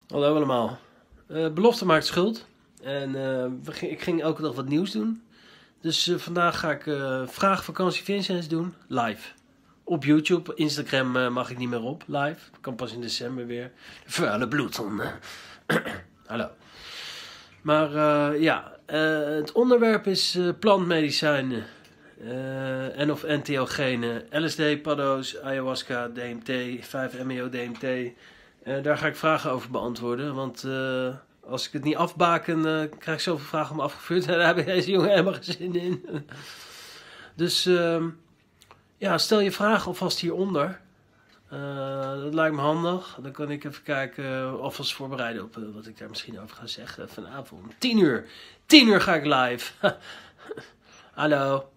Hallo allemaal. Belofte maakt schuld. En ik ging elke dag wat nieuws doen. Dus vandaag ga ik Vraag Vakantie Vincents doen, live. Op YouTube, Instagram mag ik niet meer op, live. Kan pas in december weer. De vuile bloedhonden. Hallo. Maar het onderwerp is plantmedicijnen. En of NTO-genen. LSD, paddo's, ayahuasca, DMT, 5-MeO-DMT. Daar ga ik vragen over beantwoorden. Want als ik het niet afbaken, krijg ik zoveel vragen om afgevuurd. En daar hebben deze jongen helemaal geen zin in. Dus stel je vragen alvast hieronder. Dat lijkt me handig. Dan kan ik even kijken, alvast voorbereiden op wat ik daar misschien over ga zeggen vanavond. 10 uur. 10 uur ga ik live. Hallo.